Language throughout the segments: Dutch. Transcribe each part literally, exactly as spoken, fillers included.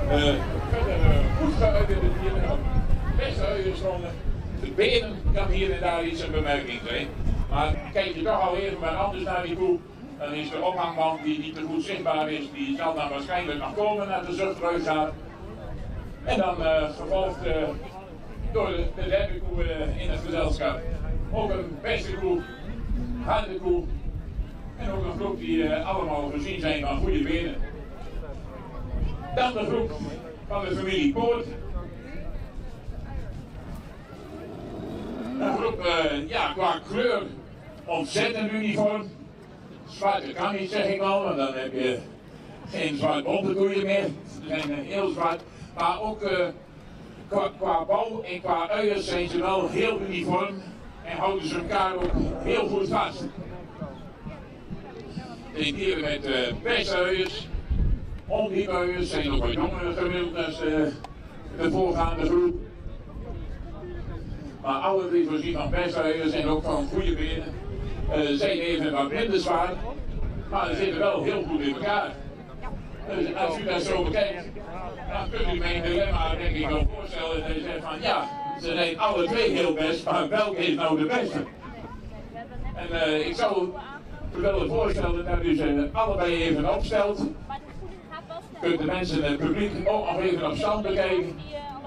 Uh, goed geuit in de dieren, best uitgestronden. De benen kan hier en daar iets een bemerking zijn. Maar kijk je toch al even wat anders naar die koe, dan is de ophangband die niet te goed zichtbaar is, die zal dan waarschijnlijk nog komen naar de zuchtreut gaat. En dan uh, gevolgd uh, door de, de derde koe uh, in het gezelschap. Ook een beste koe, harde koe. En ook een groep die uh, allemaal gezien zijn van goede benen. Dan de groep van de familie Poort. Een groep, uh, ja, qua kleur ontzettend uniform. Zwarte kan niet, zeg ik wel, want dan heb je geen zwart onderkoeien meer. Ze zijn uh, heel zwart. Maar ook uh, qua, qua bouw en qua uiers zijn ze wel heel uniform. En houden ze elkaar ook heel goed vast. De dieren met uh, beste uiers. Ondiebuiers zijn nog wat jonger gemiddeld dan de, de voorgaande groep. Maar alle drie voorzien van beste en ook van goede benen. Uh, zijn even wat minder zwaar, maar ze zitten wel heel goed in elkaar. Dus als u dat zo bekijkt, dan kunt u mijn dilemma denk ik wel voorstellen dat je zegt van ja, ze zijn alle twee heel best, maar welke is nou de beste? En uh, ik zou u willen voorstellen dat u ze allebei even opstelt. Kunt de mensen en het publiek ook nog even op stand bekijken.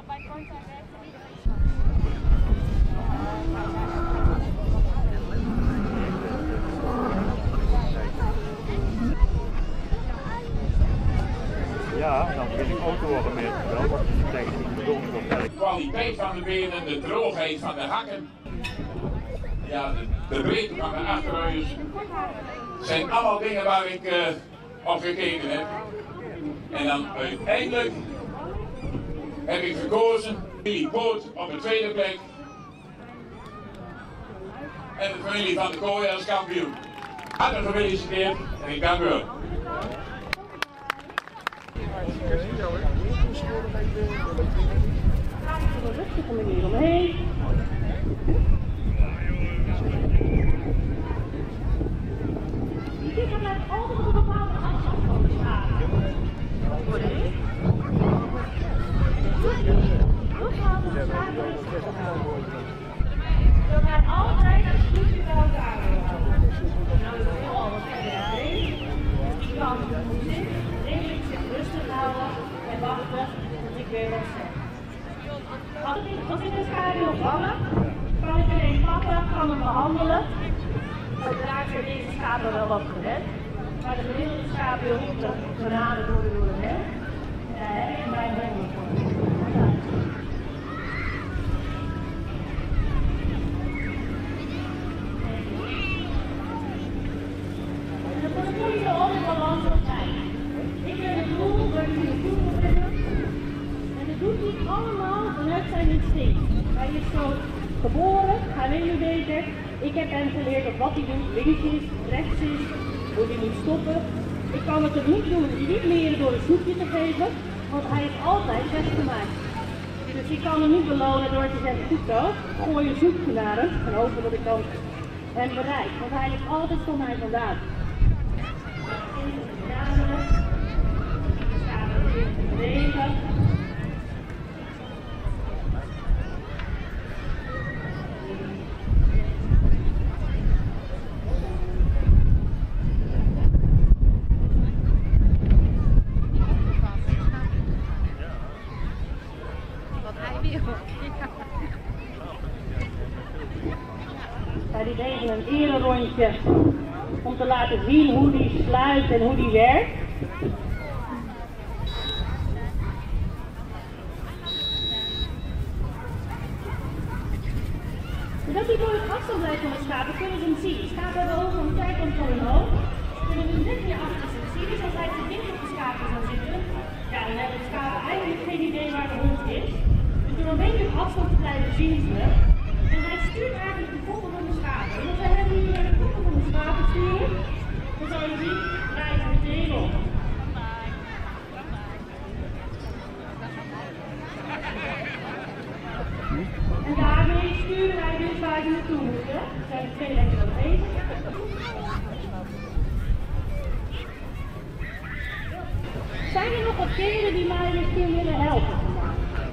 Ja, dan vind ik ook door met wel, want je tegen die bedoeling op de kwaliteit van de benen, de droogheid van de hakken, ja, de, de breedte van de achteruiers, zijn allemaal dingen waar ik uh, op gekeken heb. En dan uiteindelijk heb ik gekozen familie Poort op de tweede plek en de familie van de Kooi als kampioen. Hartelijk gefeliciteerd en ik dank u wel. Rustige manier omheen. Dit blijft altijd op een bepaalde afstand van de schade. We gaan altijd een stukje bij elkaar houden. Nou, dat is al wat verder. Die kan zitten, redelijk zich rustig houden en wachten tot ik weer wat zeg. Als ik de schaduw vangen, kan ik alleen pakken, kan hem behandelen. Uiteraard zijn deze schaduw wel wat gered. Maar de gemiddelde schaduw moet genade worden door de mens. Daar heb ik mijn benen voor. En dan moet ik niet zo op in balans op zijn. Ik ben het doel, waar ik de doel moet hebben. En dat doet hij allemaal vanuit zijn instinct. Hij is zo geboren, hij weet nu beter. Ik heb hem geleerd op wat hij doet, links is, rechts is, hoe hij moet stoppen. Ik kan het er niet doen, niet leren door een snoepje te geven, want hij is altijd best gemaakt. Dus ik kan hem niet belonen door te zeggen, goed zo, gooi een snoepje naar hem en hopen dat ik dan hem bereik. Want hij is altijd voor mij vandaan. Bewegen. Ja, die deden een erenrondje om te laten zien hoe die sluit en hoe die werkt. Zodat die door het afstand blijft van de schapen, kunnen ze hem zien. De schapen hebben ogen om tijd om voor hun hoofd. Kunnen we hem net weer achter zich zien. Dus als hij te dicht op de schapen zou zitten, ja, dan hebben de schapen eigenlijk geen idee waar de hond is. Dus door een beetje op afstand te blijven zien ze hem. En hij stuurt eigenlijk de koppen van de schapen. En als wij hem nu naar de koppen van de schapen sturen, dan zou je zien, draait hij meteen op. En daarmee sturen wij dus waar hij naartoe moet. Hè? Er zijn er twee lekker aan bezig. zijn er nog wat kinderen die mij misschien willen helpen vandaag?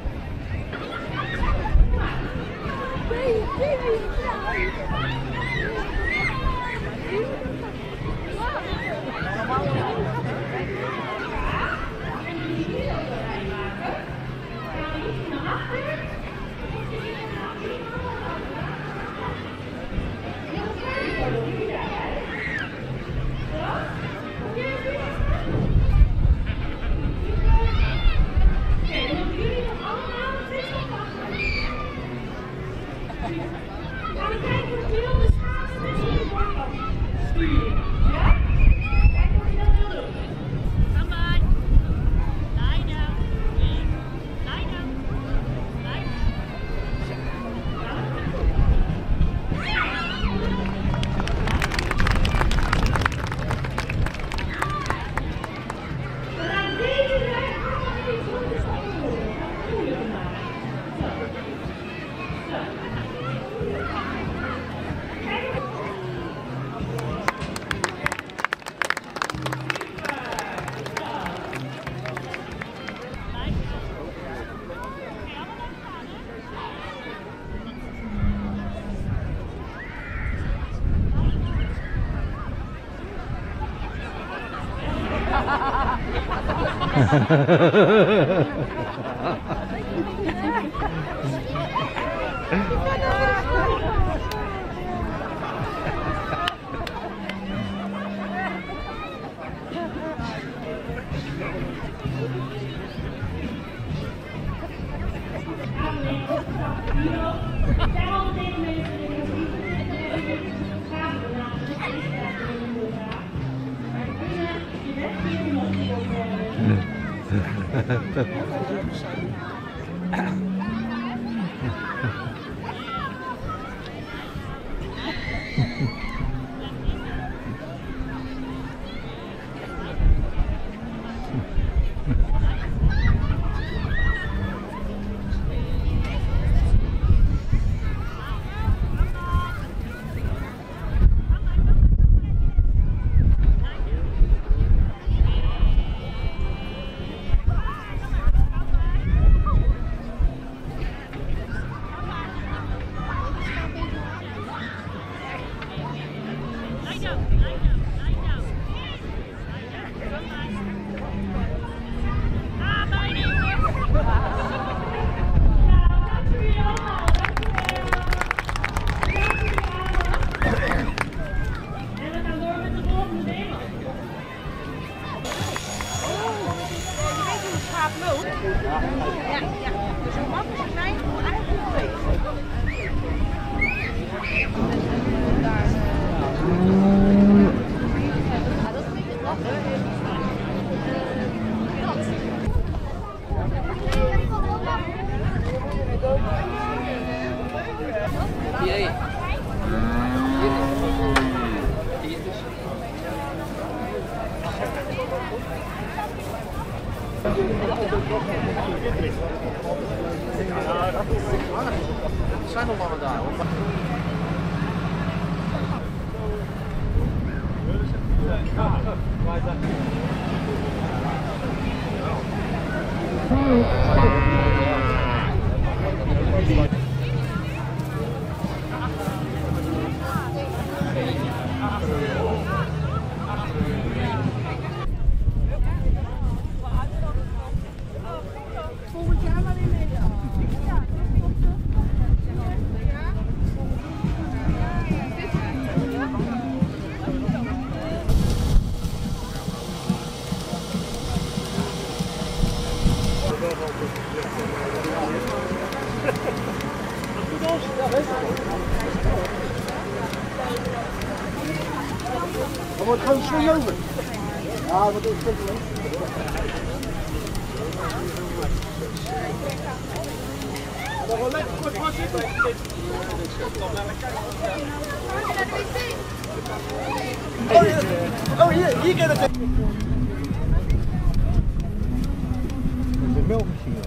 Er zijn nog mannen daar hoor. Volgend jaar maar weer mee. Ja, Dan wordt gewoon swing over. Ja, wat is het? Dan gewoon lekker kort vast zitten. Oh, hier, hier kan het. Dat is een melkmachine.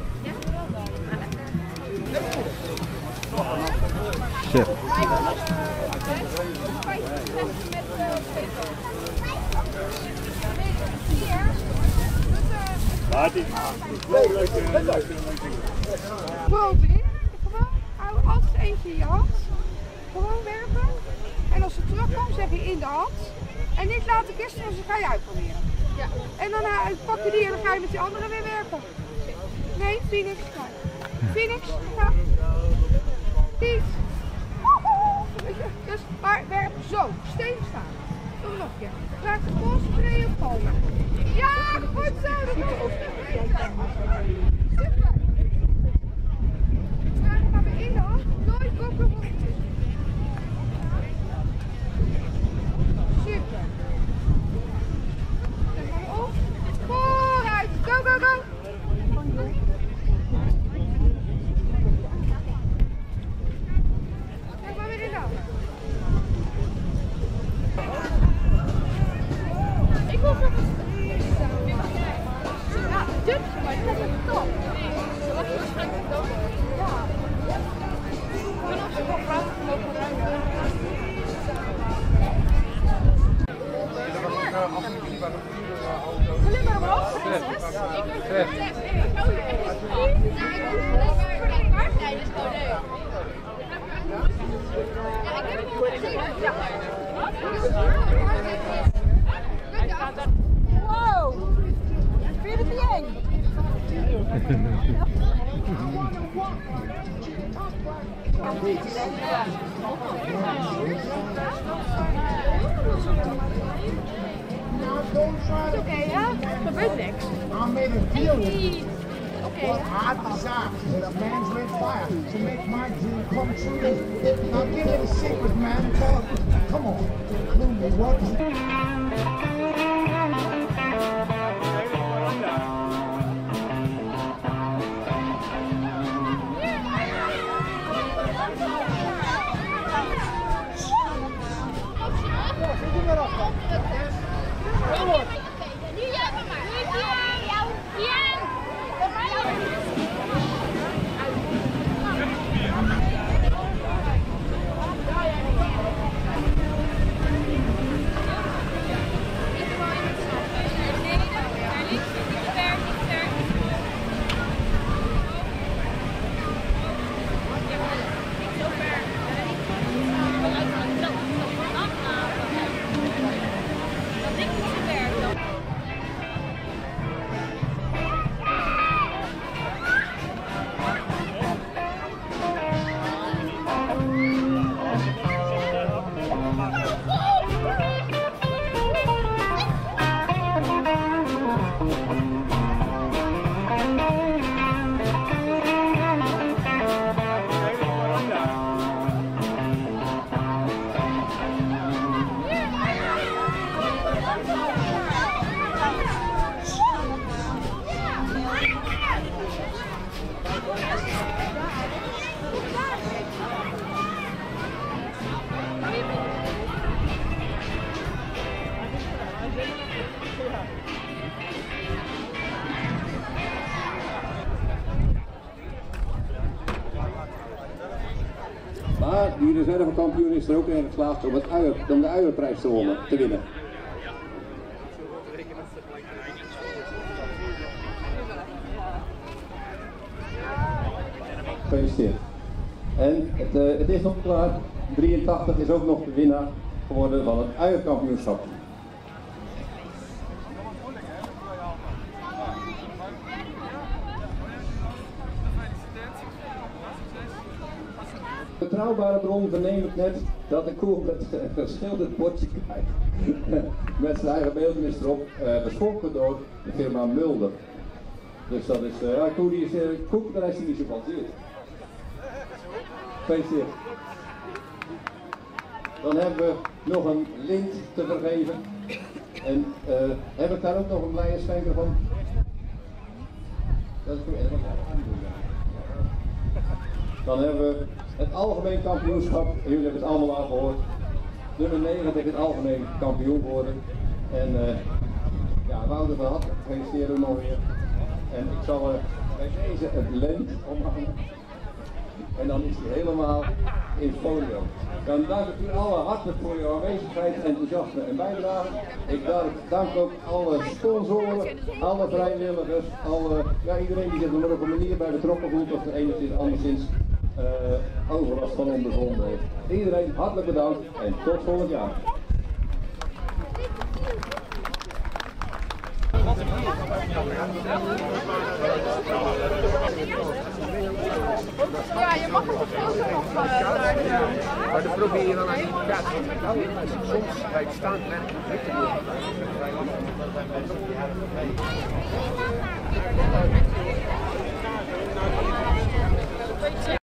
Shit. hier. Ja, het is leuk, leuk, leuk, leuk. Probeer. Gewoon, hou altijd eentje in je hand. Gewoon werpen. En als ze terugkomt, zeg je in de hand. En niet laten kisten, dus dan ga je uitproberen. Ja. En dan uh, pak je die en dan ga je met die andere weer werpen. Nee, Phoenix. Ga. Phoenix, ga. Piet. Dus, maar werp zo. Stevig staan. Doe nog een keer. Raak de concentreren op komen. Ja, goed zo. Dat is super. Dan gaan we in de hand. Nooit koppen op. Super. Dan gaan we op. Vooruit. Go, go, go. Kijk maar weer in de hand. Ik wil nog eens. Ja, dit maar dat is het top. Wat is waarschijnlijk het ook? Ja. En als je gewoon vraagt, lopen we ruimte. Alleen maar omhoog. Ik heb het test. Ik hou je echt niet van. Nee, dat is gewoon leuk. Ja, ik heb het al gezien. Ja. Wow! Vind je het niet eng? Oké, okay, ja? Er gebeurt niks. I made a deal with you. Oké. What I desire is a man's red fire to make my dream come true. Now give me the secret, man. Come on, clue me what. Maar die reservekampioen is er ook in geslaagd om, het uier, om de uierprijs te, wonnen, te winnen. Gefeliciteerd. En het, uh, het is nog klaar. drieëntachtig is ook nog de winnaar geworden van het uierkampioenschap. Betrouwbare bron verneem ik net dat de koe met een geschilderd bordje krijgt. Met zijn eigen beeldenis erop, uh, geschonken door de firma Mulder. Dus dat is, uh, ja, koe die is, uh, koek, daar is hij niet zo van zin. Gefeliciteerd. Dan hebben we nog een lint te vergeven. En uh, heb ik daar ook nog een blije schenker van? Dat is goed. Dan hebben we het algemeen kampioenschap, en jullie hebben het allemaal al gehoord. Nummer negentig het algemeen kampioen geworden. En uh, ja, Wouter van Hat, gefeliciteerd hem nog weer. En ik zal uh, bij deze het lint omhangen. En dan is hij helemaal in het podium. Dan dank ik u allen hartelijk voor uw aanwezigheid, enthousiasme en bijdrage. Ik dank ook alle sponsoren, alle vrijwilligers, alle, ja, iedereen die zich er op een manier bij betrokken voelt of er enigszins anderszins uh, overlast van ondervonden heeft. Iedereen hartelijk bedankt en tot volgend jaar. Ja, je mag het foto nog daar. Maar dan probeer je wel aan die kaart te houden. Soms bij het staand werk niet te doen. Ja.